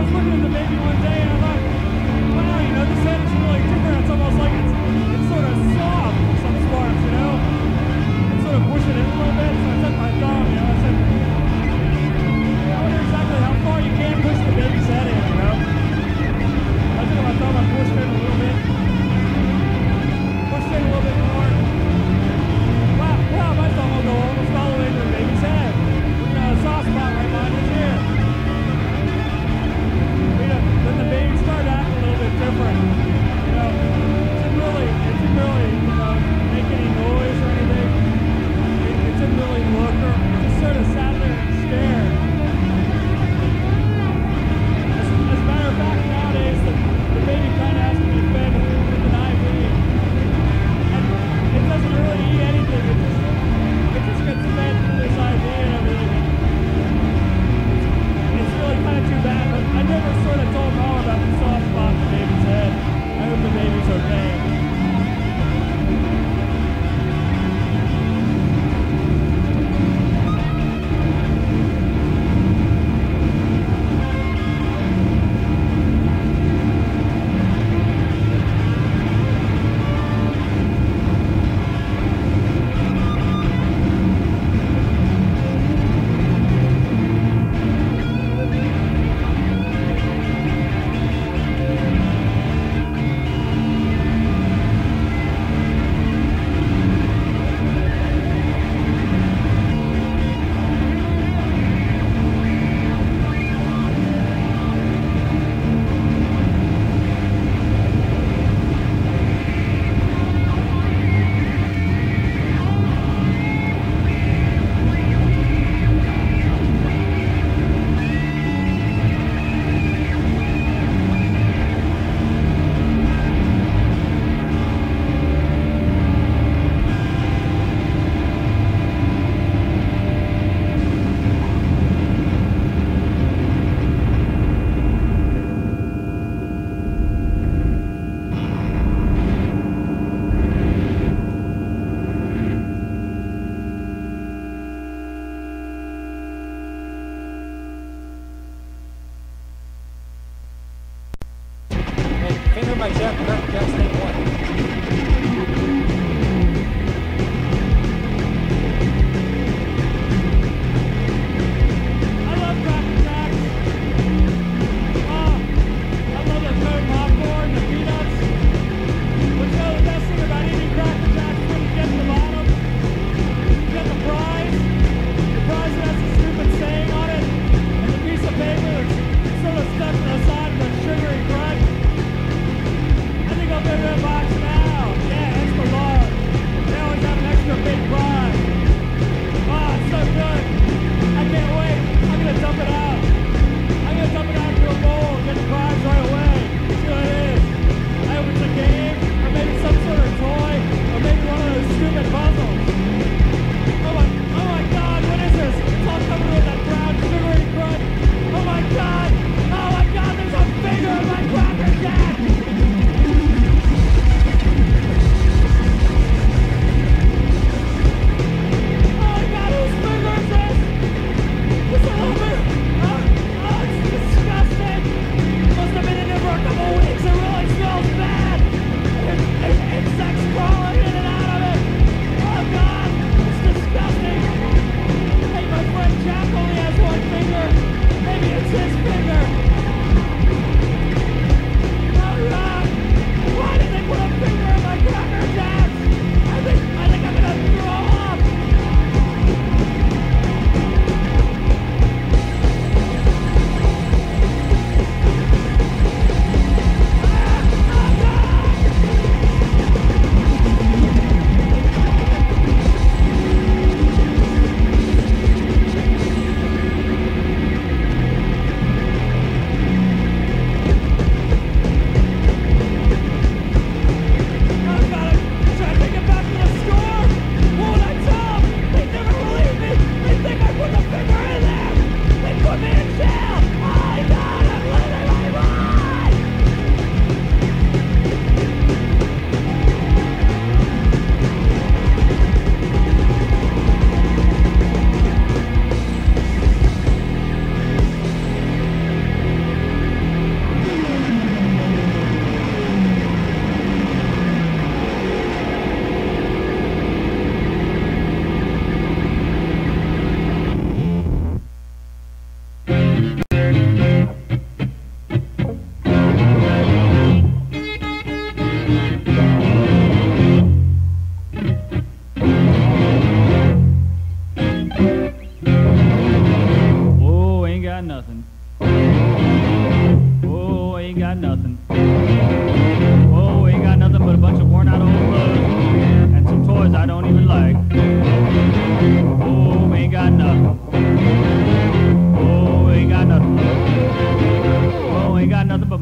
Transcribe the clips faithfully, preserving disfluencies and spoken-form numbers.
was looking at the baby one day and I thought, wow, you know, this head is really different. It's almost like it's, it's sort of soft in some spots, you know? It's sort of pushing it a little bit, so I took my thumb, you know, I said, I wonder exactly how far you can push the baby's head in, you know? I took my thumb and pushed it a little bit. Pushed it a little bit more. Wow, wow, my thumb will go almost all the way to the baby's head. We got a soft spot right behind his ear. Then the baby started acting a little bit different. You know, it didn't really, it didn't really, you know, make any noise or anything. It, it didn't really look or it just sort of sat there and stared. As, as a matter of fact, nowadays the, the baby kind of has to be fed with an I V, and it doesn't really eat anything. It just, it just gets fed through this I V and everything. It's really kind of too bad, but I never sort of told Mom about the soft spot in the baby's head. I hope the baby's okay. Oh my God! Oh my God!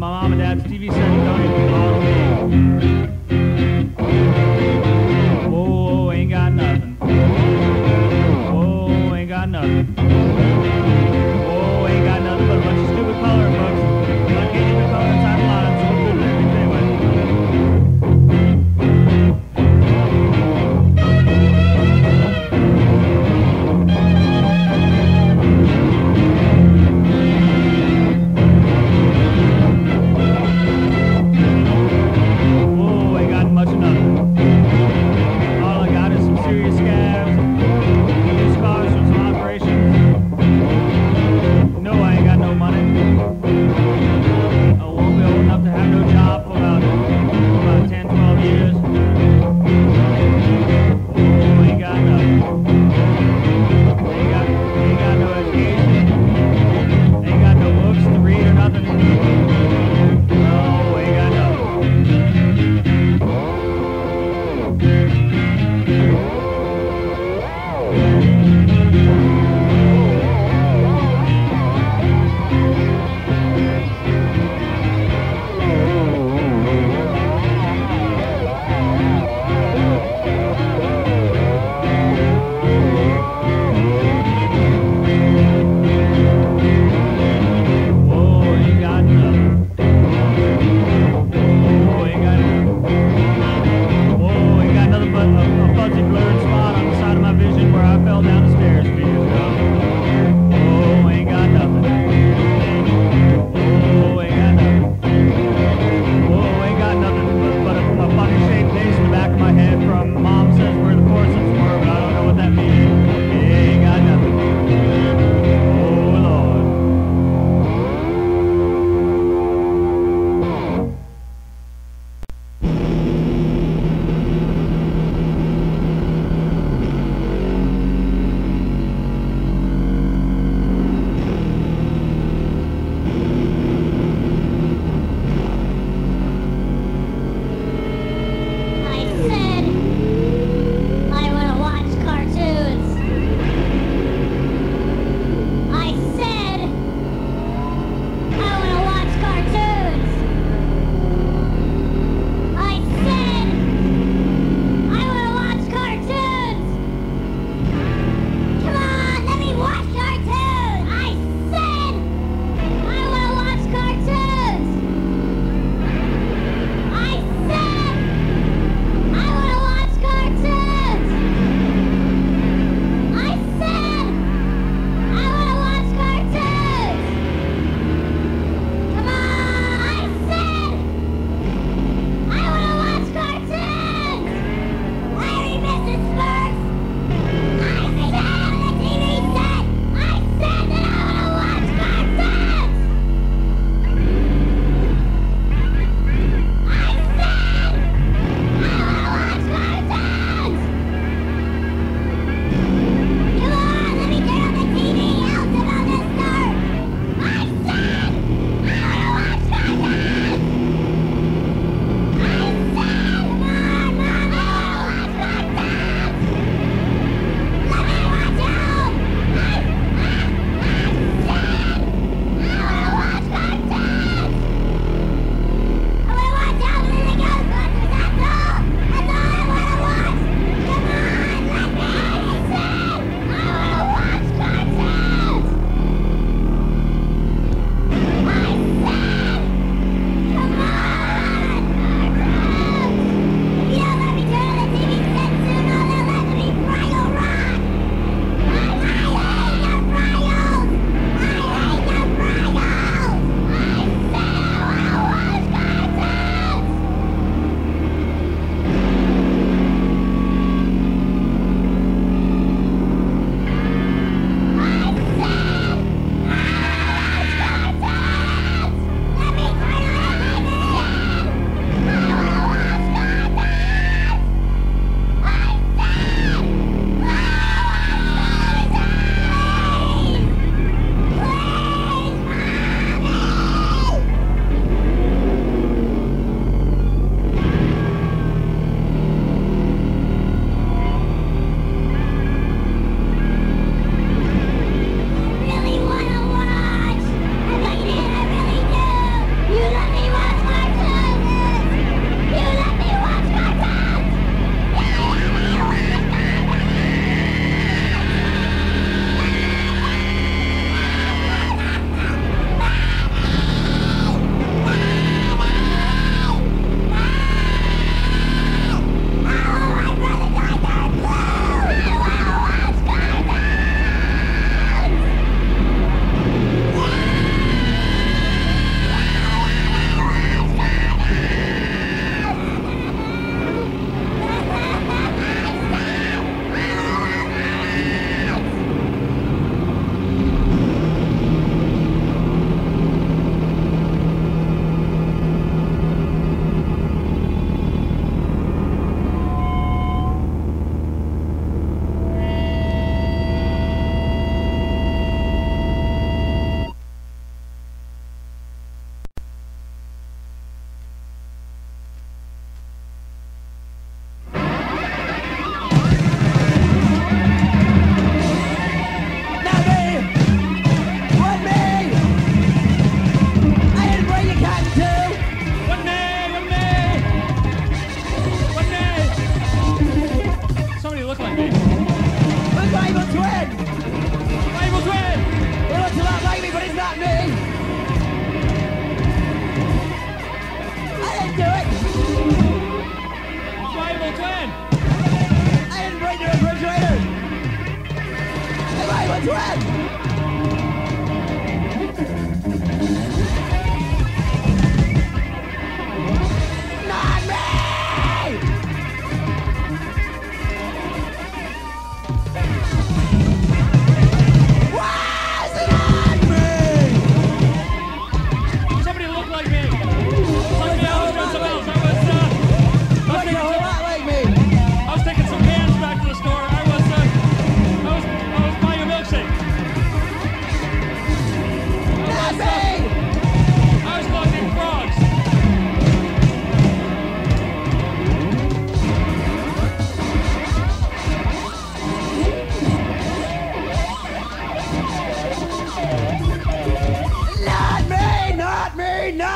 my mom and dad's T V set, you don't even follow me. Whoa, ain't got nothing. Whoa, ain't got nothing. Whoa, ain't got nothing but a bunch of stupid coloring books. I can't even color inside the lines, so what good is it? Anyway.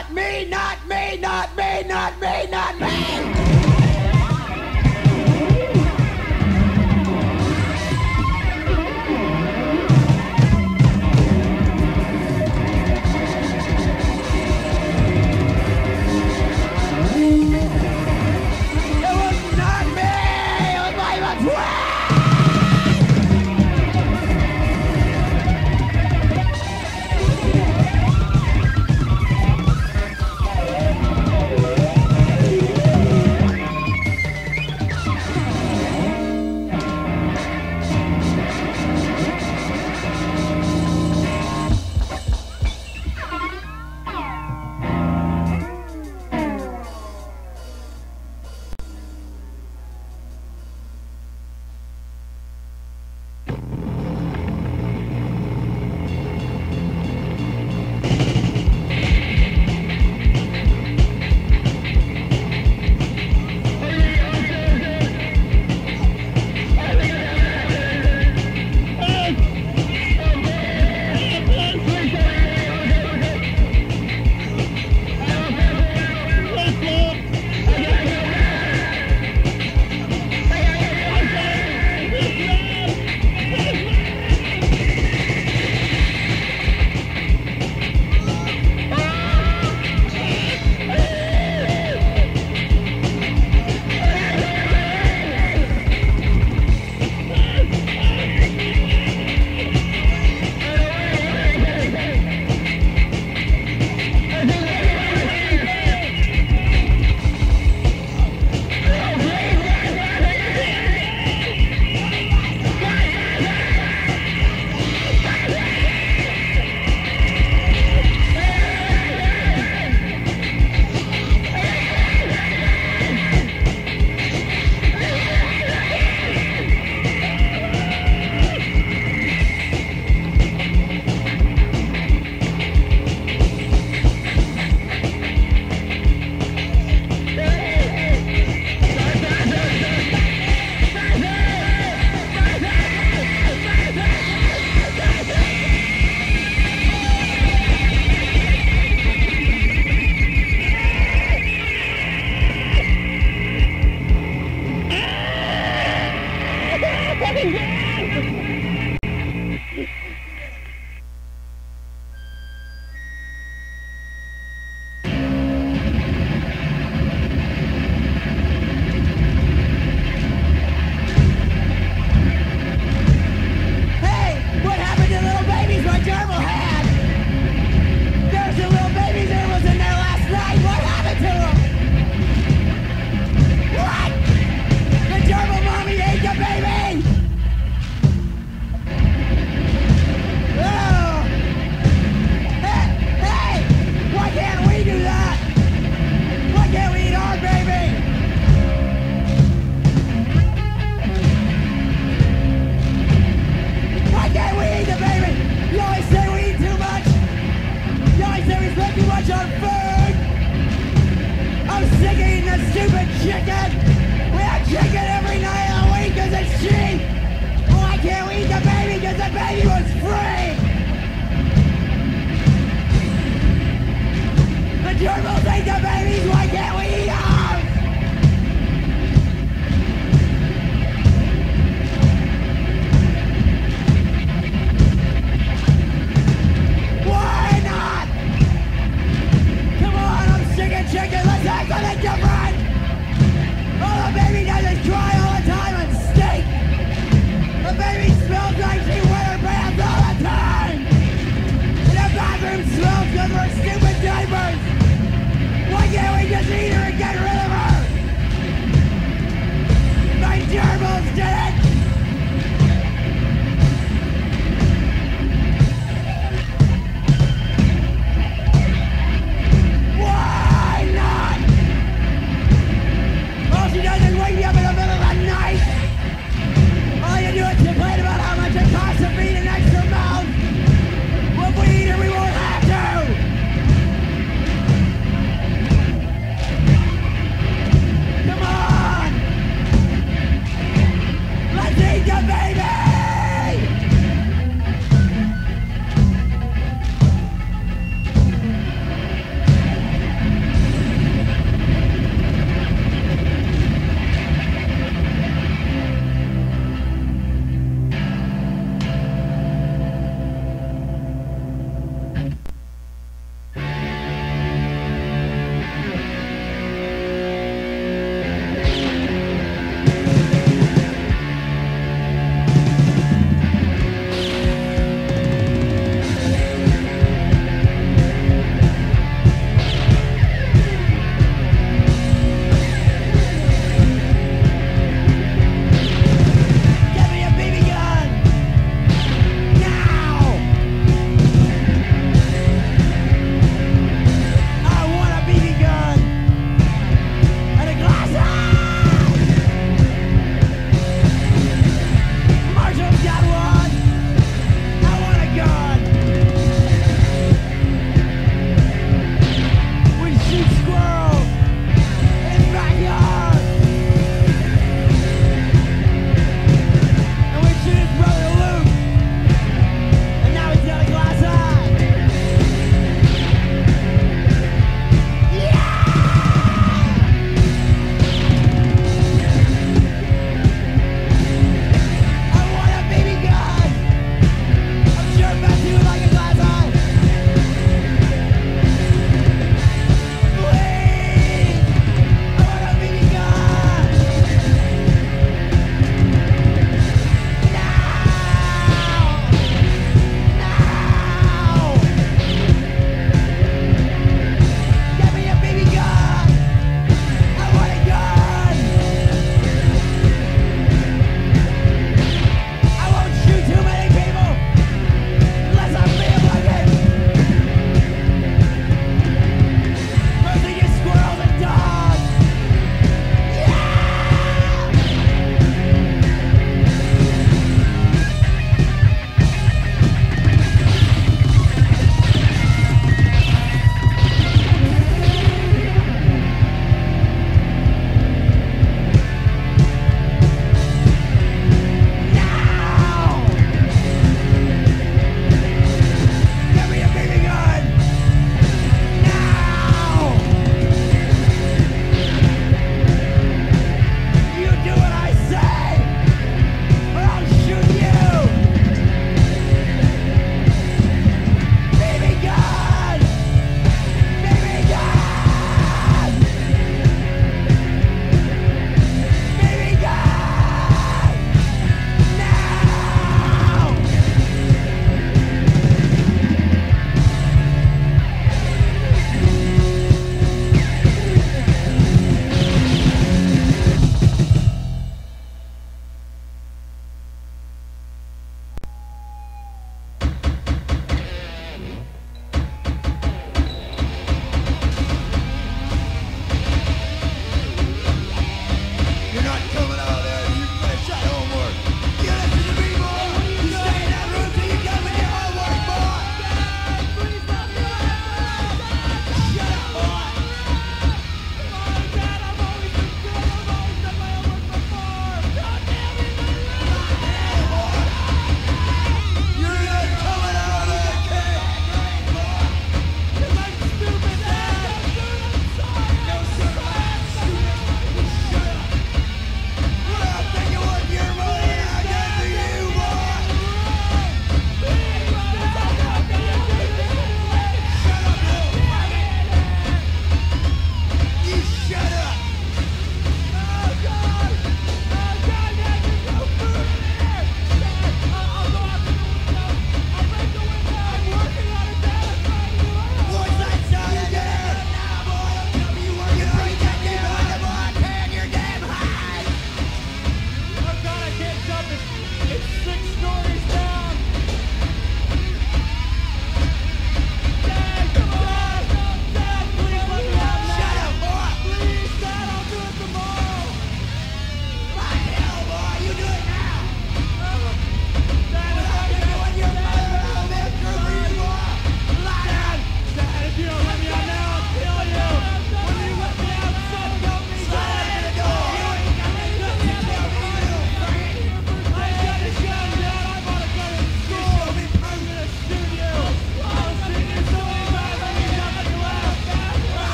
not me, not me, not me, not me, not me. Gerbils ate the babies, why can't we eat them? Why not? Come on, I'm sick of chicken, let's have something different! Oh, the baby doesn't cry all the time and stink! The baby smells like she wears pants all the time! And the bathroom smells because of her stupid diapers! Why can't we just eat her and get rid of her? My gerbils did it! Why not? All she does is wake me up in the middle of the night! All you do is complain about how much it costs to feed an extra mouth! Well, if we eat her, we won't have to!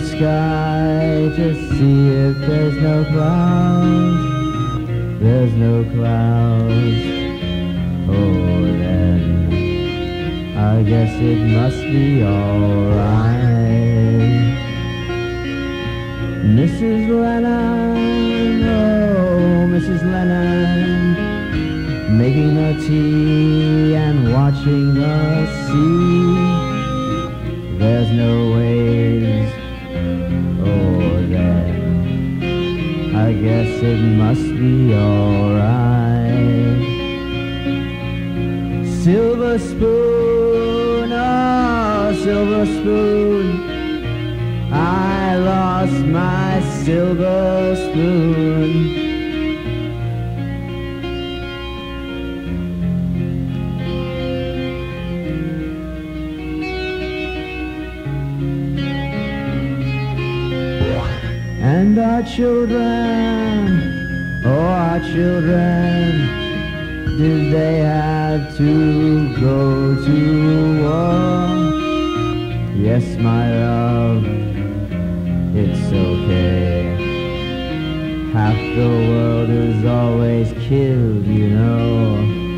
sky to see if there's no clouds. There's no clouds. Oh, then I guess it must be alright. Missus Lennon, oh, Missus Lennon, making the tea and watching the sea. There's no waves, oh, then I guess it must be alright. Silver spoon, oh, silver spoon, I lost my silver spoon. And our children, oh, our children, did they have to go to war? Yes, my love, it's okay. Half the world is always killed, you know.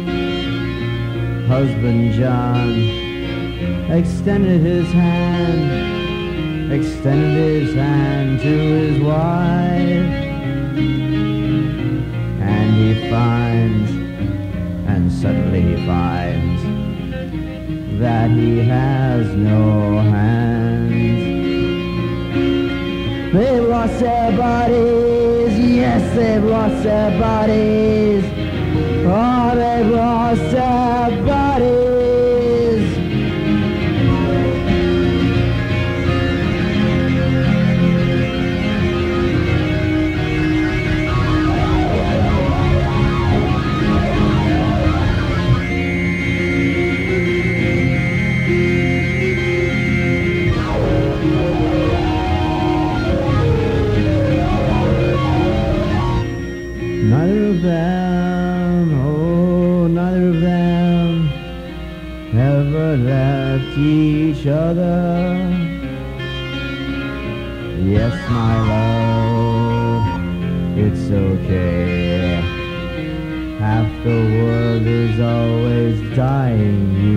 Husband John extended his hand, extended his hand to his wife, and he finds, and suddenly he finds that he has no hands. They've lost their bodies, yes, they've lost their bodies. Oh, they've lost their bodies. Neither of them, oh, neither of them ever left each other. Yes, my love, it's okay. Half the world is always dying,